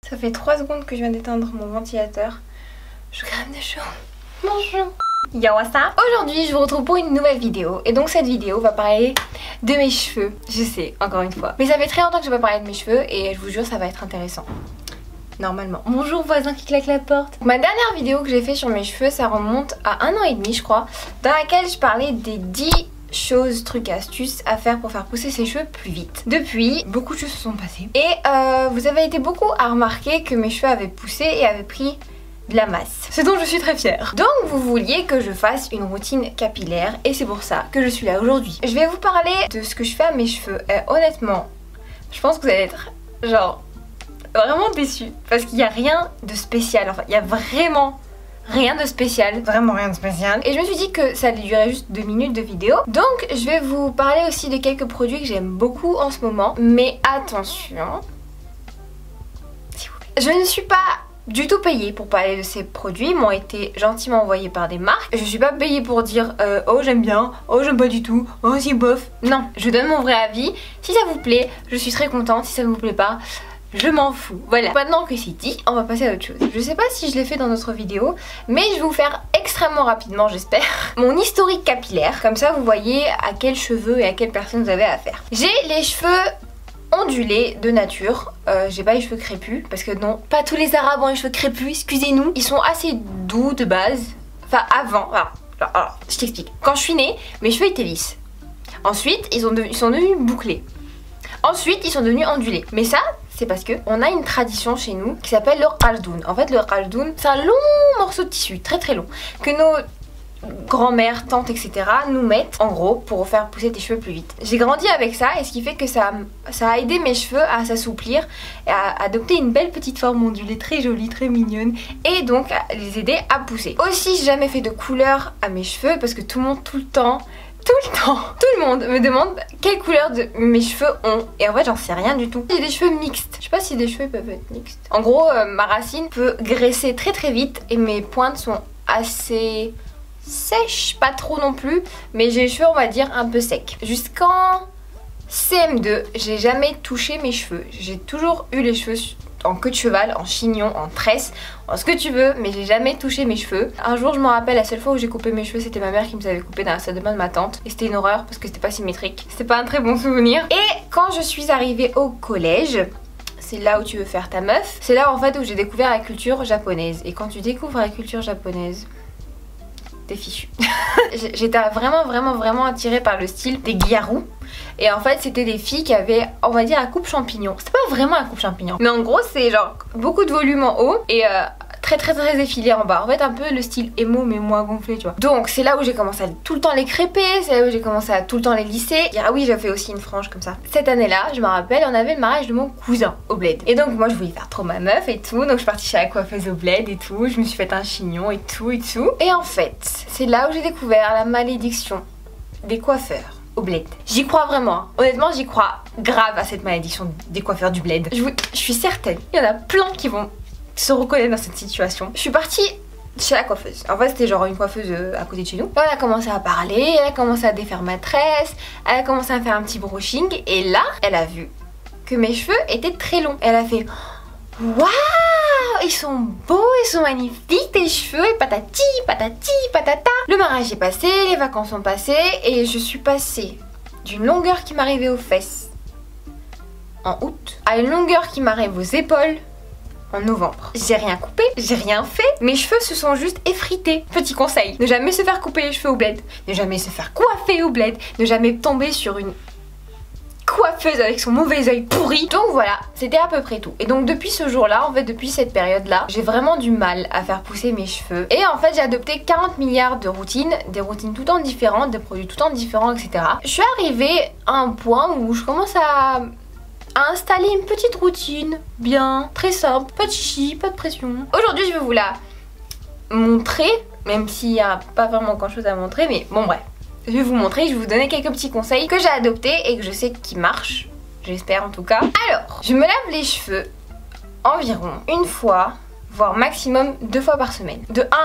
Ça fait 3 secondes que je viens d'éteindre mon ventilateur. Je crève de chaud. Bonjour. Yo, what's up? Aujourd'hui, je vous retrouve pour une nouvelle vidéo. Et donc cette vidéo va parler de mes cheveux. Je sais, encore une fois. Mais ça fait très longtemps que je n'ai pas parlé de mes cheveux et je vous jure, ça va être intéressant. Normalement. Bonjour voisin qui claque la porte. Ma dernière vidéo que j'ai fait sur mes cheveux, ça remonte à 1 an et demi je crois, dans laquelle je parlais des 10 choses, trucs, astuces à faire pour faire pousser ses cheveux plus vite. Depuis, beaucoup de choses se sont passées. Et vous avez été beaucoup à remarquer que mes cheveux avaient poussé et avaient pris de la masse. Ce dont je suis très fière. Donc vous vouliez que je fasse une routine capillaire et c'est pour ça que je suis là aujourd'hui. Je vais vous parler de ce que je fais à mes cheveux. Honnêtement, je pense que vous allez être genre vraiment déçus parce qu'il n'y a rien de spécial. Enfin, il y a vraiment rien de spécial. Vraiment rien de spécial. Et je me suis dit que ça allait durer juste 2 minutes de vidéo. Donc je vais vous parler aussi de quelques produits que j'aime beaucoup en ce moment. Mais attention, s'il vous plaît. Je ne suis pas du tout payée pour parler de ces produits, ils m'ont été gentiment envoyés par des marques. Je suis pas payée pour dire oh j'aime bien, oh j'aime pas du tout, oh c'est bof. Non, je donne mon vrai avis. Si ça vous plaît, je suis très contente. Si ça ne vous plaît pas, je m'en fous. Voilà. Maintenant que c'est dit, on va passer à autre chose. Je sais pas si je l'ai fait dans notre vidéo, mais je vais vous faire extrêmement rapidement, j'espère, mon historique capillaire. Comme ça, vous voyez à quels cheveux et à quelle personne vous avez affaire. J'ai les cheveux ondulés de nature. J'ai pas les cheveux crépus parce que non, pas tous les arabes ont les cheveux crépus, excusez-nous. Ils sont assez doux de base. Enfin avant, alors, je t'explique. Quand je suis née, mes cheveux étaient lisses. Ensuite, ils sont devenus bouclés. Ensuite, ils sont devenus ondulés. Mais ça, c'est parce que on a une tradition chez nous qui s'appelle le khaldoun. En fait, le khaldoun, c'est un long morceau de tissu, très très long, que nos grand-mère, tante, etc. nous mettent en gros pour faire pousser tes cheveux plus vite. J'ai grandi avec ça et ce qui fait que ça a aidé mes cheveux à s'assouplir et à adopter une belle petite forme ondulée très jolie, très mignonne et donc à les aider à pousser. Aussi, j'ai jamais fait de couleur à mes cheveux parce que tout le monde, tout le monde me demande quelle couleur mes cheveux ont et en fait j'en sais rien du tout. J'ai des cheveux mixtes, je sais pas si des cheveux peuvent être mixtes. En gros ma racine peut graisser très très vite et mes pointes sont assez sèches, pas trop non plus, mais j'ai les cheveux on va dire un peu secs. Jusqu'en CM2 j'ai jamais touché mes cheveux, j'ai toujours eu les cheveux en queue de cheval, en chignon, en tresse, en ce que tu veux, mais j'ai jamais touché mes cheveux. Un jour je me rappelle, la seule fois où j'ai coupé mes cheveux c'était ma mère qui me les avait coupés dans la salle de bain de ma tante et c'était une horreur parce que c'était pas symétrique, c'était pas un très bon souvenir. Et quand je suis arrivée au collège, c'est là où tu veux faire ta meuf, c'est là en fait où j'ai découvert la culture japonaise. Et quand tu découvres la culture japonaise, t'es fichu. J'étais vraiment attirée par le style des gyaru. Et en fait c'était des filles qui avaient on va dire la coupe champignon. C'est pas vraiment la coupe champignon, mais en gros c'est genre beaucoup de volume en haut et très effilé en bas. En fait un peu le style emo mais moins gonflé tu vois. Donc c'est là où j'ai commencé à tout le temps les crêper, c'est là où j'ai commencé à tout le temps les lisser. Ah oui, j'ai fait aussi une frange comme ça. Cette année là je me rappelle on avait le mariage de mon cousin au bled. Et donc moi je voulais faire trop ma meuf et tout. Donc je suis partie chez la coiffeuse au bled et tout. Je me suis fait un chignon et tout. Et en fait c'est là où j'ai découvert la malédiction des coiffeurs au bled. J'y crois vraiment, honnêtement j'y crois grave à cette malédiction des coiffeurs du bled. Je suis certaine, il y en a plein qui vont se reconnaître dans cette situation. Je suis partie chez la coiffeuse. En fait c'était genre une coiffeuse à côté de chez nous. Elle a commencé à parler, elle a commencé à défaire ma tresse, elle a commencé à faire un petit brushing et là elle a vu que mes cheveux étaient très longs. Elle a fait waouh, ils sont beaux, ils sont magnifiques tes cheveux et patati patata. Le mariage est passé, les vacances sont passées et je suis passée d'une longueur qui m'arrivait aux fesses en août à une longueur qui m'arrive aux épaules en novembre. J'ai rien coupé, j'ai rien fait, mes cheveux se sont juste effrités. Petit conseil, ne jamais se faire couper les cheveux au bled, ne jamais se faire coiffer au bled, ne jamais tomber sur une coiffeuse avec son mauvais œil pourri. Donc voilà, c'était à peu près tout. Et donc depuis ce jour-là, en fait depuis cette période-là, j'ai vraiment du mal à faire pousser mes cheveux. Et en fait j'ai adopté 40 milliards de routines, des routines tout le temps différentes, des produits tout le temps différents, etc. Je suis arrivée à un point où je commence à installer une petite routine, bien, très simple, pas de chichi, pas de pression. Aujourd'hui je vais vous la montrer, même s'il n'y a pas vraiment grand chose à montrer, mais bon bref. Je vais vous montrer, je vais vous donner quelques petits conseils que j'ai adoptés et que je sais qui marchent. J'espère en tout cas. Alors, je me lave les cheveux environ une fois, voire maximum 2 fois par semaine. De 1,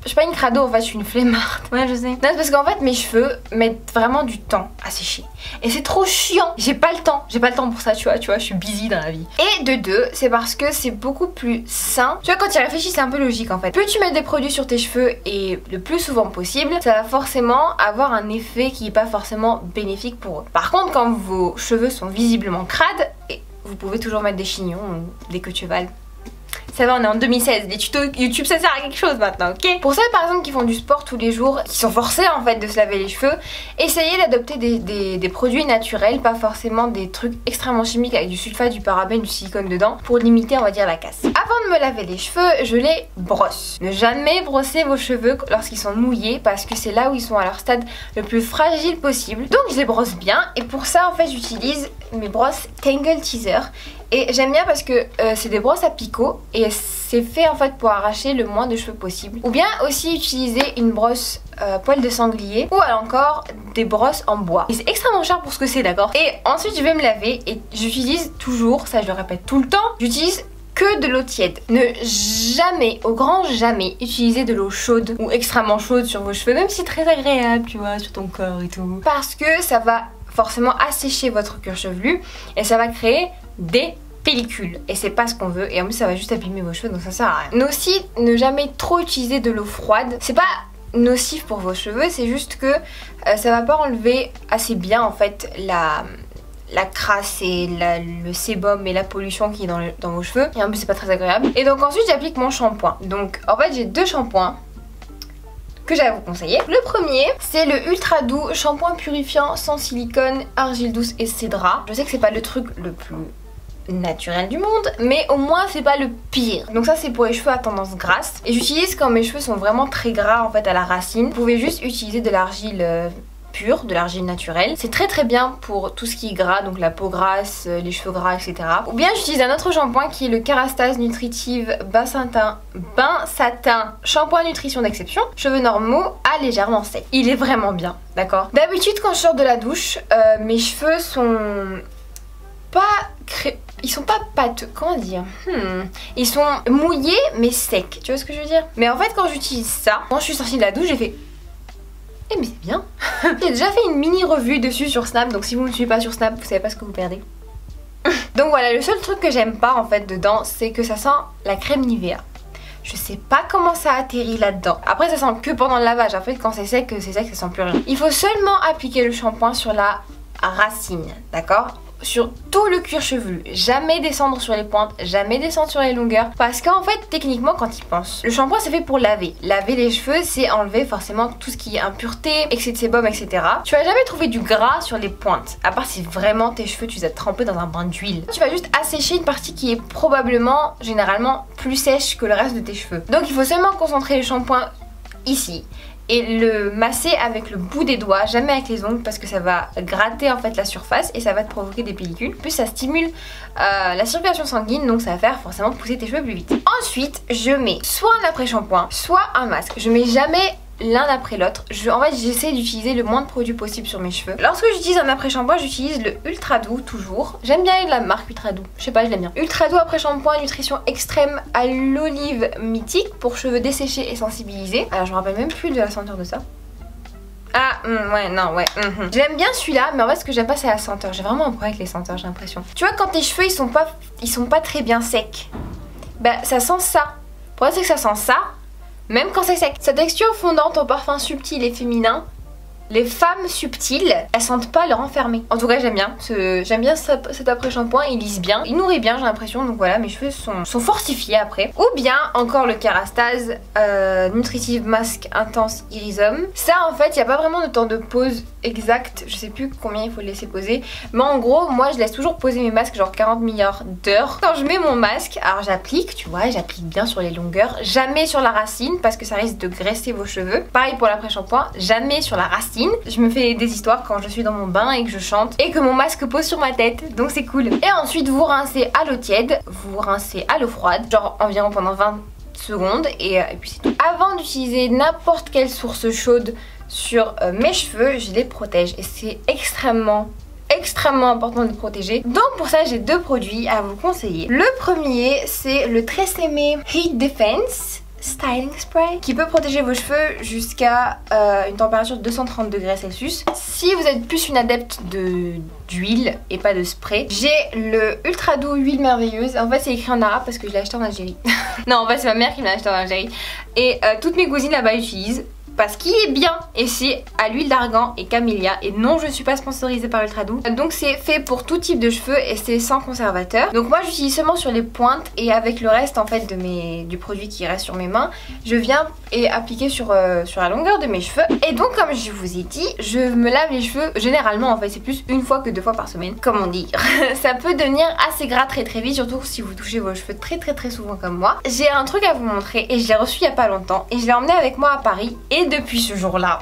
Je suis pas une crado, en fait, je suis une flemmarde. Ouais, je sais. Non, c'est parce qu'en fait, mes cheveux mettent vraiment du temps à sécher. Et c'est trop chiant. J'ai pas le temps. J'ai pas le temps pour ça, tu vois, je suis busy dans la vie. Et de deux, c'est parce que c'est beaucoup plus sain. Tu vois, quand tu y réfléchis, c'est un peu logique en fait. Plus tu mets des produits sur tes cheveux et le plus souvent possible, ça va forcément avoir un effet qui est pas forcément bénéfique pour eux. Par contre, quand vos cheveux sont visiblement crades, et vous pouvez toujours mettre des chignons ou des queues de cheval. Ça va, on est en 2016, les tutos YouTube ça sert à quelque chose maintenant, ok? Pour ceux par exemple qui font du sport tous les jours, qui sont forcés en fait de se laver les cheveux, essayez d'adopter des produits naturels, pas forcément des trucs extrêmement chimiques avec du sulfate, du parabène, du silicone dedans, pour limiter on va dire la casse. Avant de me laver les cheveux, je les brosse. Ne jamais brosser vos cheveux lorsqu'ils sont mouillés parce que c'est là où ils sont à leur stade le plus fragile possible. Donc je les brosse bien et pour ça en fait j'utilise mes brosses Tangle Teezer. Et j'aime bien parce que c'est des brosses à picot et c'est fait en fait pour arracher le moins de cheveux possible. Ou bien aussi utiliser une brosse poil de sanglier ou alors encore des brosses en bois. Et c'est extrêmement cher pour ce que c'est, d'accord? Et ensuite je vais me laver et j'utilise toujours, ça je le répète tout le temps, j'utilise que de l'eau tiède. Ne jamais, au grand jamais, utiliser de l'eau chaude ou extrêmement chaude sur vos cheveux, même si c'est très agréable, tu vois, sur ton corps et tout. Parce que ça va forcément assécher votre cuir chevelu et ça va créer des pellicules et c'est pas ce qu'on veut et en plus ça va juste abîmer vos cheveux donc ça sert à rien. Mais aussi ne jamais trop utiliser de l'eau froide, c'est pas nocif pour vos cheveux, c'est juste que ça va pas enlever assez bien en fait la crasse et le sébum et la pollution qui est dans vos cheveux et en plus c'est pas très agréable. Et donc ensuite j'applique mon shampoing. Donc en fait j'ai deux shampoings que j'allais vous conseiller. Le premier, c'est le Ultra Doux shampoing purifiant sans silicone, argile douce et cédra. Je sais que c'est pas le truc le plus naturel du monde, mais au moins c'est pas le pire. Donc ça c'est pour les cheveux à tendance grasse. Et j'utilise quand mes cheveux sont vraiment très gras en fait à la racine. Vous pouvez juste utiliser de l'argile pure, de l'argile naturelle. C'est très très bien pour tout ce qui est gras, donc la peau grasse, les cheveux gras, etc. Ou bien j'utilise un autre shampoing qui est le Kerastase Nutritive Bain Satin Shampoing Nutrition d'exception. Cheveux normaux à légèrement sec. Il est vraiment bien, d'accord? D'habitude quand je sors de la douche, mes cheveux sont pas ils sont pas pâteux, comment dire, ils sont mouillés mais secs, tu vois ce que je veux dire? Mais en fait quand j'utilise ça, quand je suis sortie de la douche j'ai fait eh mais c'est bien. J'ai déjà fait une mini revue dessus sur Snap, donc si vous ne me suivez pas sur Snap vous savez pas ce que vous perdez. Donc voilà, le seul truc que j'aime pas en fait dedans c'est que ça sent la crème Nivea. Je sais pas comment ça atterrit là-dedans. Après ça sent que pendant le lavage, en fait quand c'est sec, ça sent plus rien. Il faut seulement appliquer le shampoing sur la racine, d'accord? Sur tout le cuir chevelu, jamais descendre sur les pointes, jamais descendre sur les longueurs parce qu'en fait techniquement quand ils pensent, le shampoing c'est fait pour laver les cheveux, c'est enlever forcément tout ce qui est impureté, excès de sébum, etc. Tu vas jamais trouver du gras sur les pointes, à part si vraiment tes cheveux tu les as trempés dans un bain d'huile. Tu vas juste assécher une partie qui est probablement généralement plus sèche que le reste de tes cheveux. Donc il faut seulement concentrer le shampoing ici et le masser avec le bout des doigts, jamais avec les ongles parce que ça va gratter en fait la surface et ça va te provoquer des pellicules. Plus ça stimule la circulation sanguine, donc ça va faire forcément pousser tes cheveux plus vite. Ensuite je mets soit un après-shampoing, soit un masque. Je mets jamais l'un après l'autre. En fait j'essaie d'utiliser le moins de produits possible sur mes cheveux. Lorsque j'utilise un après-shampoing, j'utilise le Ultra Doux toujours. J'aime bien la marque Ultra Doux, je sais pas, je l'aime bien. Ultra Doux après-shampoing nutrition extrême à l'olive mythique pour cheveux desséchés et sensibilisés. Alors je me rappelle même plus de la senteur de ça. Ah ouais non ouais J'aime bien celui-là mais en fait ce que j'aime pas c'est la senteur. J'ai vraiment un problème avec les senteurs, j'ai l'impression. Tu vois quand tes cheveux ils sont pas très bien secs, bah ça sent ça. Pour moi c'est que ça sent ça même quand c'est sec. Sa texture fondante au parfum subtil et féminin, les femmes subtiles, elles sentent pas leur enfermer. En tout cas j'aime bien, cet après-shampoing, il lisse bien, il nourrit bien j'ai l'impression, donc voilà mes cheveux sont fortifiés après. Ou bien encore le Kerastase Nutritive Mask Intense Irisum. Ça en fait il n'y a pas vraiment de temps de pause exact, je sais plus combien il faut le laisser poser, mais en gros moi je laisse toujours poser mes masques genre 40 milliards d'heures. Quand je mets mon masque, alors j'applique, tu vois, j'applique bien sur les longueurs, jamais sur la racine parce que ça risque de graisser vos cheveux. Pareil pour l'après-shampoing, jamais sur la racine. Je me fais des histoires quand je suis dans mon bain et que je chante et que mon masque pose sur ma tête, donc c'est cool. Et ensuite vous rincez à l'eau tiède, vous rincez à l'eau froide, genre environ pendant 20 secondes et puis c'est tout. Avant d'utiliser n'importe quelle source chaude sur mes cheveux, je les protège et c'est extrêmement important de les protéger. Donc pour ça j'ai deux produits à vous conseiller. Le premier c'est le Tresemme Heat Defense Styling Spray qui peut protéger vos cheveux jusqu'à une température de 230 degrés Celsius. Si vous êtes plus une adepte d'huile et pas de spray, j'ai le Ultra Doux Huile Merveilleuse. En fait c'est écrit en arabe parce que je l'ai acheté en Algérie. Non, en fait c'est ma mère qui me l'a acheté en Algérie. Et toutes mes cousines là-bas utilisent. Parce qu'il est bien, et c'est à l'huile d'argan et camélia, et non je ne suis pas sponsorisée par Ultra Doux. Donc c'est fait pour tout type de cheveux et c'est sans conservateur. Donc moi j'utilise seulement sur les pointes, et avec le reste en fait du produit qui reste sur mes mains, je viens et appliquer sur la longueur de mes cheveux. Et donc comme je vous ai dit, je me lave les cheveux généralement, en fait c'est plus une fois que 2 fois par semaine, comment dire. Ça peut devenir assez gras très vite, surtout si vous touchez vos cheveux très souvent comme moi. J'ai un truc à vous montrer et je l'ai reçu il n'y a pas longtemps, et je l'ai emmené avec moi à Paris, et depuis ce jour-là,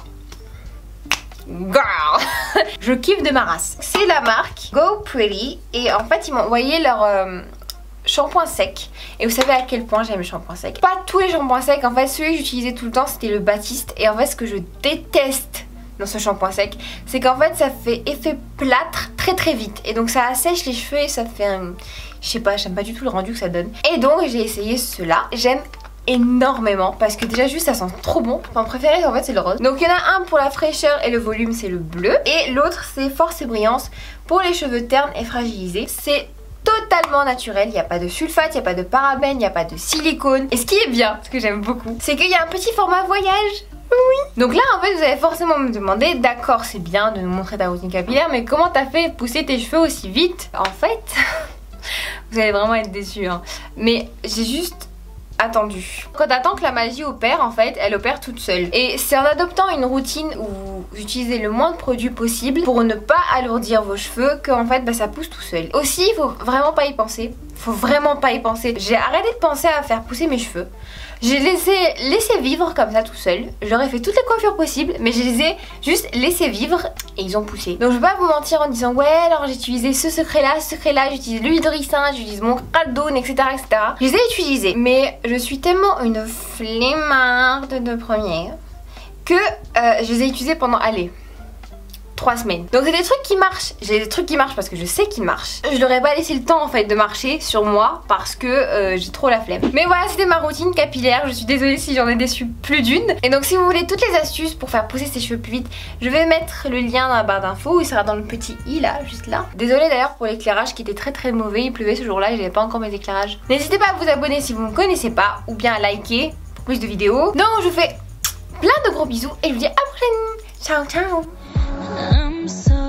girl, je kiffe de ma race. C'est la marque Go Pretty, et en fait ils m'ont envoyé leur shampoing sec. Et vous savez à quel point j'aime le shampoing sec. Pas tous les shampoings secs, en fait celui que j'utilisais tout le temps c'était le Baptiste. Et en fait ce que je déteste dans ce shampoing sec, c'est qu'en fait ça fait effet plâtre très vite, et donc ça assèche les cheveux et ça fait un... je sais pas, j'aime pas du tout le rendu que ça donne. Et donc j'ai essayé cela, j'aime énormément parce que déjà juste ça sent trop bon. Mon préféré en fait c'est le rose. Donc il y en a un pour la fraîcheur et le volume, c'est le bleu, et l'autre c'est force et brillance pour les cheveux ternes et fragilisés. C'est totalement naturel, il n'y a pas de sulfate, il n'y a pas de parabènes, il n'y a pas de silicone. Et ce qui est bien, ce que j'aime beaucoup, c'est qu'il y a un petit format voyage. Oui. Donc là en fait vous allez forcément me demander, d'accord c'est bien de nous montrer ta routine capillaire, mais comment t'as fait pousser tes cheveux aussi vite? En fait, vous allez vraiment être déçus hein. Mais j'ai juste attendu. Quand t'attends que la magie opère, en fait, elle opère toute seule. Et c'est en adoptant une routine où vous utilisez le moins de produits possible pour ne pas alourdir vos cheveux que en fait bah, ça pousse tout seul. Aussi, il faut vraiment pas y penser. Faut vraiment pas y penser. J'ai arrêté de penser à faire pousser mes cheveux. J'ai laissé vivre comme ça tout seul. J'aurais fait toutes les coiffures possibles, mais je les ai juste laissé vivre et ils ont poussé. Donc je vais pas vous mentir en disant ouais alors j'ai utilisé ce secret là, j'utilise l'huile de ricin, j'utilise mon caldone, etc. Je les ai utilisés, mais je suis tellement une flemmarde de premier que je les ai utilisés pendant, allez, 3 semaines. Donc c'est des trucs qui marchent. J'ai des trucs qui marchent parce que je sais qu'ils marchent. Je leur ai pas laissé le temps en fait de marcher sur moi parce que j'ai trop la flemme. Mais voilà, c'était ma routine capillaire. Je suis désolée si j'en ai déçu plus d'une. Et donc si vous voulez toutes les astuces pour faire pousser ses cheveux plus vite, je vais mettre le lien dans la barre d'infos. Il sera dans le petit i là, juste là. Désolée d'ailleurs pour l'éclairage qui était très mauvais. Il pleuvait ce jour-là et j'avais pas encore mes éclairages. N'hésitez pas à vous abonner si vous ne me connaissez pas, ou bien à liker pour plus de vidéos. Donc je vous fais plein de gros bisous et je vous dis à la prochaine. Ciao ciao. I'm so